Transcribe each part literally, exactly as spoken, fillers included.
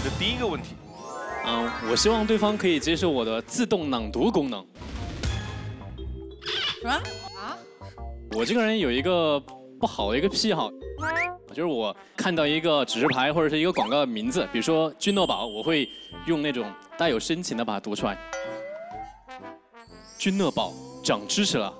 的第一个问题。 嗯，我希望对方可以接受我的自动朗读功能。 什么？啊？ 我这个人有一个不好的一个癖好，就是我看到一个指示牌或者是一个广告的名字，比如说君诺宝，我会用那种带有深情的把它读出来。君诺宝长知识了。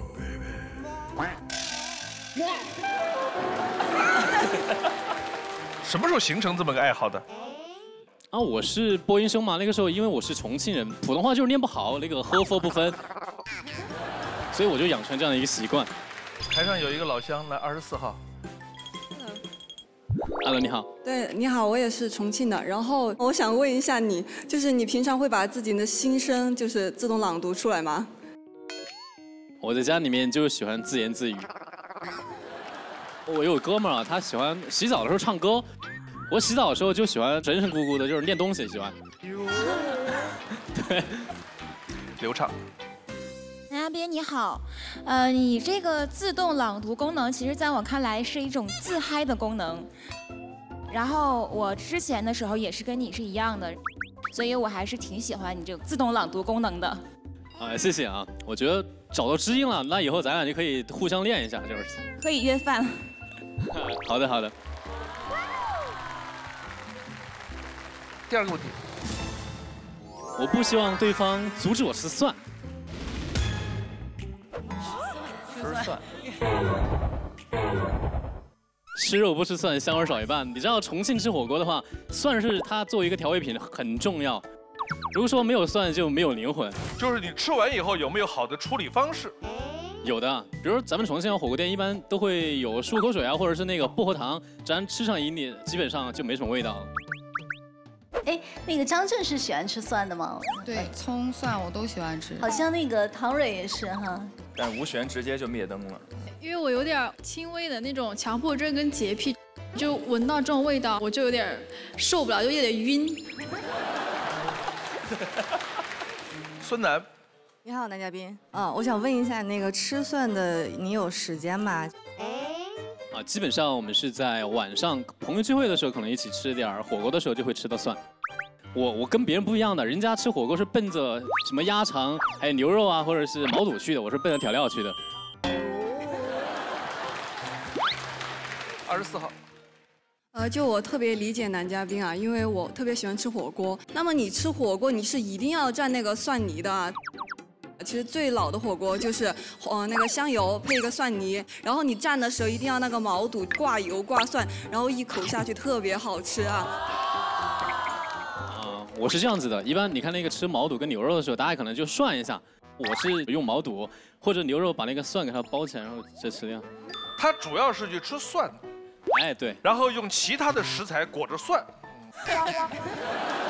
什么时候形成这么个爱好的？ 啊，我是播音生嘛，那个时候因为我是重庆人，普通话就是念不好，那个呵佛不分，所以我就养成这样的一个习惯。 台上有一个老乡，来二十四号。 Hello， 你好。 对，你好，我也是重庆的。然后我想问一下你，就是你平常会把自己的心声就是自动朗读出来吗？ 我在家里面就喜欢自言自语。我有个哥们儿啊，他喜欢洗澡的时候唱歌。我洗澡的时候就喜欢神神咕咕的，就是念东西喜欢。对， 流畅。 男嘉宾你好，呃，你这个自动朗读功能，其实在我看来是一种自嗨的功能。然后我之前的时候也是跟你是一样的，所以我还是挺喜欢你这个自动朗读功能的。 啊，谢谢啊，我觉得找到知音了，那以后咱俩就可以互相练一下，就是。 可以约饭。 好的，好的。 第二个问题， 我不希望对方阻止我吃蒜。 吃蒜。 吃肉不吃蒜，香味少一半。你知道重庆吃火锅的话，蒜是它作为一个调味品很重要。如果说没有蒜，就没有灵魂。 就是你吃完以后有没有好的处理方式？ 有的，比如咱们重庆火锅店一般都会有漱口水啊，或者是那个薄荷糖，咱吃上一点，基本上就没什么味道了。 哎，那个张震是喜欢吃蒜的吗？ 对，葱蒜我都喜欢吃。 好像那个唐蕊也是哈。 但吴璇直接就灭灯了。 因为我有点轻微的那种强迫症跟洁癖，就闻到这种味道我就有点受不了，就有点晕。 孙楠， 你好，男嘉宾。嗯，我想问一下，那个吃蒜的，你有时间吗？ 啊，基本上我们是在晚上朋友聚会的时候，可能一起吃点儿火锅的时候就会吃到蒜。我我跟别人不一样的，人家吃火锅是奔着什么鸭肠、还有牛肉啊，或者是毛肚去的，我是奔着调料去的。 二十四号。 呃，就我特别理解男嘉宾啊，因为我特别喜欢吃火锅。那么你吃火锅，你是一定要蘸那个蒜泥的啊。其实最老的火锅就是，呃，那个香油配一个蒜泥，然后你蘸的时候一定要那个毛肚挂油挂蒜，然后一口下去特别好吃啊。 啊，我是这样子的，一般你看那个吃毛肚跟牛肉的时候，大家可能就涮一下，我是用毛肚或者牛肉把那个蒜给它包起来，然后再吃掉。 他主要是去吃蒜， 哎对， 然后用其他的食材裹着蒜。